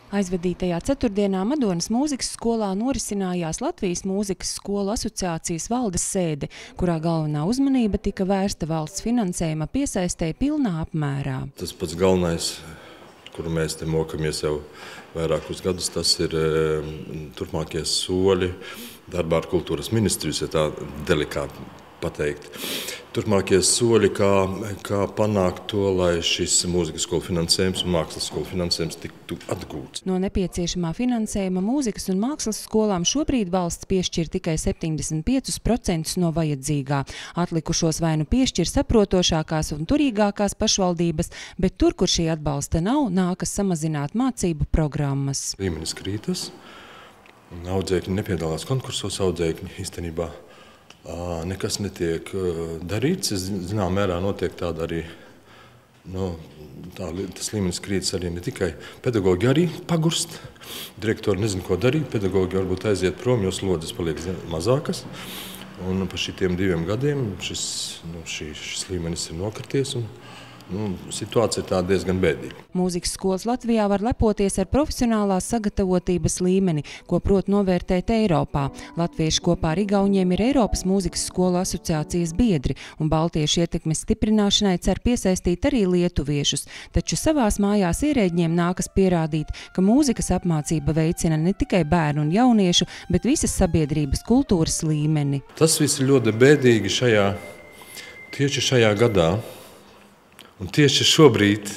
Aizvadītajā ceturtdienā Madonas mūzikas skolā norisinājās Latvijas mūzikas skolu asociācijas valdes sēde, kurā galvenā uzmanība tika vērsta valsts finansējuma piesaistē pilnā apmērā. Tas pats galvenais, kuru mēs te mokamies jau vairākus gadus, tas ir turpmākie soļi darbā ar kultūras ministriju, ja tā delikāti pateikt. Turpmākie soļi, kā panākt to, lai šis mūzikas skolu finansējums un mākslas skolu finansējums tiktu atgūts. No nepieciešamā finansējuma mūzikas un mākslas skolām šobrīd valsts piešķir tikai 75% no vajadzīgā. Atlikušos vai nu piešķir saprotošākās un turīgākās pašvaldības, bet tur, kur šī atbalsta nav, nākas samazināt mācību programmas. Līmenis krītas, audzēkņi nepiedalās konkursos, audzēkņi īstenībā nekas netiek darīts. Zināmā mērā notiek tāda arī, tas līmenis krītas arī ne tikai pedagoģi arī pagurst. Direktori nezin, ko darīt, pedagoģi varbūt aiziet prom, jo slodzes paliek mazākas. Un pa šitiem 2 gadiem šis līmenis ir nokrities un situācija ir tā diezgan bēdīga. Mūzikas skolas Latvijā var lepoties ar profesionālās sagatavotības līmeni, ko prot novērtēt Eiropā. Latvieši kopā ar igauņiem ir Eiropas mūzikas skolu asociācijas biedri, un baltiešu ietekmes stiprināšanai cer piesaistīt arī lietuviešus. Taču savās mājās ierēģiem nākas pierādīt, ka mūzikas apmācība veicina ne tikai bērnu un jauniešu, bet visas sabiedrības kultūras līmeni. Tas viss ir ļoti bēdīgi tieši šajā gadā. Un tieši šobrīd,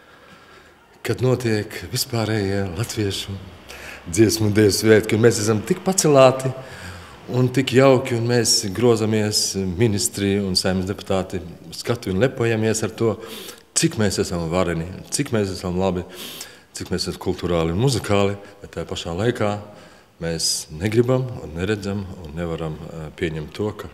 kad notiek vispārējie latviešu dziesmu un dievu svētki, un mēs esam tik pacelāti un tik jauki, un mēs grozamies ministri un saimnes deputāti skatu un lepojamies ar to, cik mēs esam vareni, cik mēs esam labi, cik mēs esam kulturāli un muzikāli, bet tajā pašā laikā mēs negribam un neredzam un nevaram pieņemt to, ka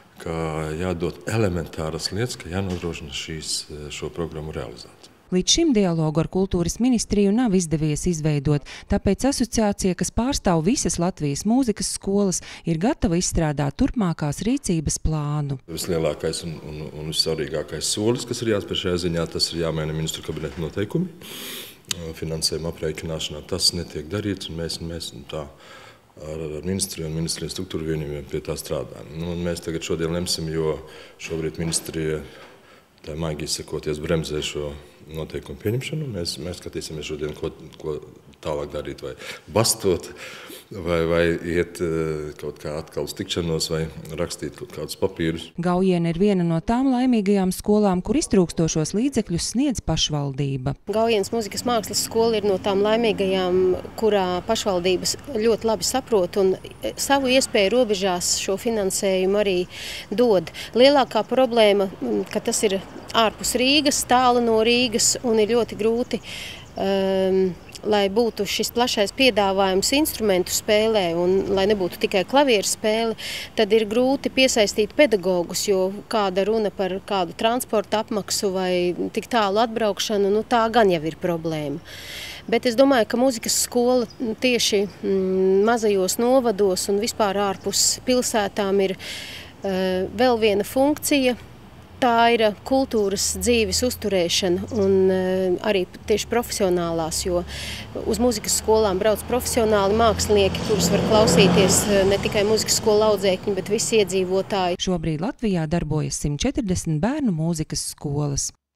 jādod elementāras lietas, ka jānodrošina šo programmu realizāciju. Līdz šim dialogu ar kultūras ministriju nav izdevies izveidot, tāpēc asociācija, kas pārstāv visas Latvijas mūzikas skolas, ir gatava izstrādāt turpmākās rīcības plānu. Vislielākais un vissvarīgākais solis, kas ir jāspēr šajā ziņā, tas ir jāmaina ministru kabineta noteikumi. Finansējuma aprēķināšanā tas netiek darīts, un mēs tā ar ministriju un ministrijas struktūru vienībiem pie tā strādājam. Mēs tagad šodien lemsim, jo šobrīd ministrija, tā maigi izsakoties, bremzē šo noteikumu pieņemšanu. Mēs skatīsimies šodien, ko tālāk darīt, vai bastot, vai iet kaut kā atkal uz tikšanos, vai rakstīt kaut kādus papīrus. Gaujiene ir viena no tām laimīgajām skolām, kur iztrūkstošos līdzekļus sniedz pašvaldība. Gaujienes mūzikas mākslas skola ir no tām laimīgajām, kurā pašvaldības ļoti labi saprot un savu iespēju robežās šo finansējumu arī dod. Lielākā problēma, ka tas ir ārpus Rīgas, tālu no Rīgas un ir ļoti grūti, lai būtu šis plašais piedāvājums instrumentu spēlē un lai nebūtu tikai klavieru spēle, tad ir grūti piesaistīt pedagogus, jo kāda runa par kādu transporta apmaksu vai tik tālu atbraukšanu, tā gan jau ir problēma. Bet es domāju, ka mūzikas skola tieši mazajos novados un vispār ārpus pilsētām ir vēl viena funkcija. Tā ir kultūras dzīves uzturēšana un arī tieši profesionālās, jo uz mūzikas skolām brauc profesionāli mākslinieki, kurus var klausīties ne tikai mūzikas skola audzēkņi, bet visi iedzīvotāji. Šobrīd Latvijā darbojas 140 bērnu mūzikas skolas.